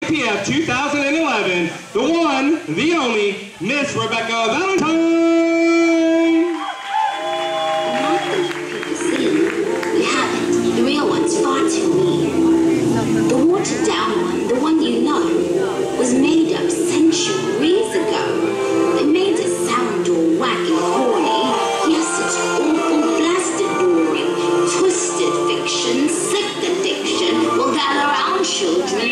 APF 2011, the one, the only, Miss Rebecca Valentine! We haven't. The real one's far too mean. The watered down one, the one you know, was made up centuries ago. It made us sound all whack and corny. Yes, it's awful, blasted boring, twisted fiction, sick addiction. We'll gather round children.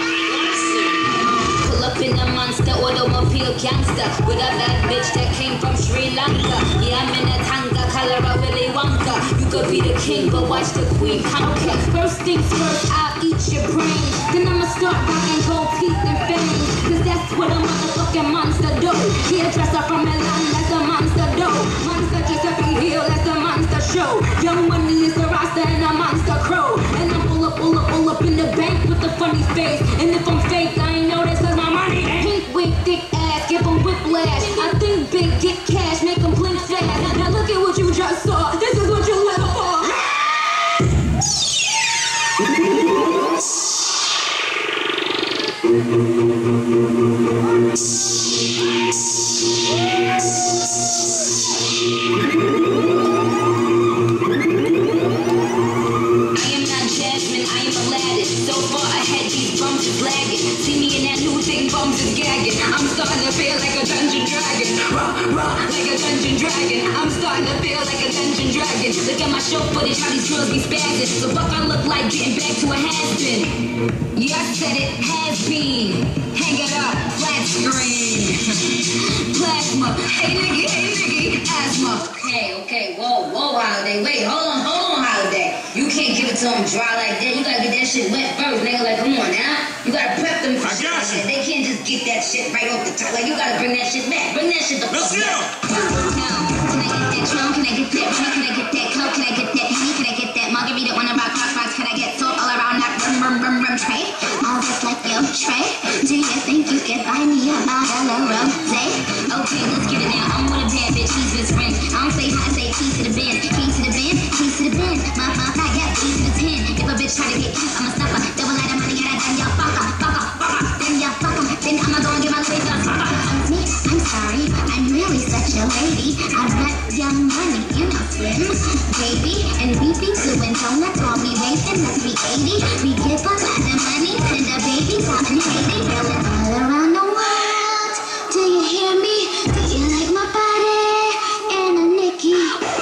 Pull up in a monster automobile gangster with a bad bitch that came from Sri Lanka. Yeah, I'm in a tanga, color of Willy Wonka. You could be the king, but watch the queen conquer. First things first, I'll eat your brain. Then I'ma start rocking gold teeth and fangs. Cause that's what a motherfucking monster do. Hairdresser from Milan, that's a monster do. Monster Giuseppe Hill, that's a monster show. Young Money is the roster and a monster crow. And I'm pull up in the bank with a funny face. And if I'm fake, I ain't know this cause my money ain't. Pink wig, thick ass, give them whiplash. I think big, get cash, make them blink fast. Now look at what you just saw. This is what you live for. I'm starting to feel like a dungeon dragon. Like a dungeon dragon. I'm starting to feel like a dungeon dragon. Look at my show footage, how these girls be spazzing. So what I look like getting back to a has-been. Yeah, I said it, has been. Hang it up, flat screen. Plasma, hey nigga, asthma. Okay, whoa, Holiday. Wait, hold on, Holiday. You can't give it to them dry like that. You gotta get that shit wet first, nigga. Like, come on now. You gotta prep them for shit like that. They can't just get that shit right off the top. Like, you gotta bring that shit back. Bring that shit the fuck back. Now, can I get that drum? Can I get that rum? Can I get that coke? Can I get that honey? Can I get that margarita on the rock box? Can I get salt all around that rum tray? All just like your tray. Do you think you can buy me a bottle of rosé? Okay, let's get it now. I'm with a bad bitch. He's his friend. I don't say hi, I say key to the band. Key to the band. Key to the band. My I got key to the 10. If a bitch try to get cute, I'm a stopper. Double line of money, and I got y'all fucker. Then y'all fuck 'em. Then I'ma go and get my face up. Me, I'm sorry. I'm really such a lady. I want young money, you know, Slim. Baby, and we be doing donuts while we racing. Let's be 80. We give a lot of money to the babies out in Haiti. All around the world. Do you hear me? Do you like my body? And a Nikki.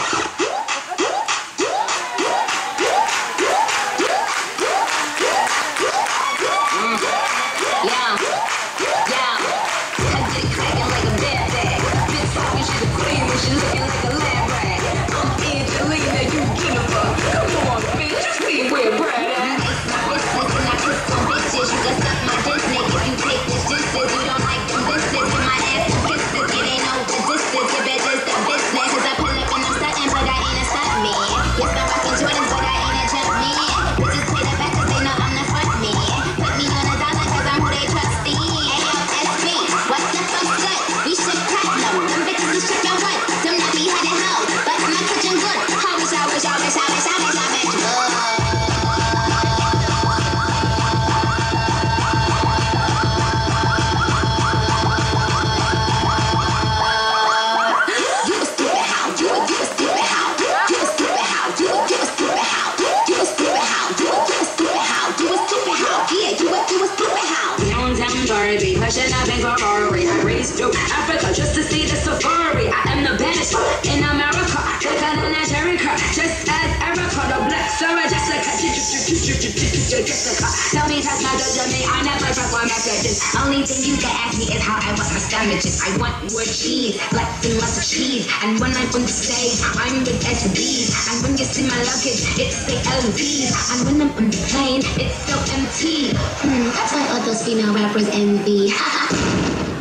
Africa just to see the safari. I am the baddest in America, thicker than a Jericho. Just as Erica, the black Sarah Jessica. Tell me that's not judging me. I never drop my messages. Only thing you can ask me is how I want my sandwiches. I want more cheese, lots and lots of cheese. And when I'm on the stage, I'm with SBs. And when you see my luggage, it's the LVs. And when I'm on the plane, it's so empty. That's why all those female rappers envy.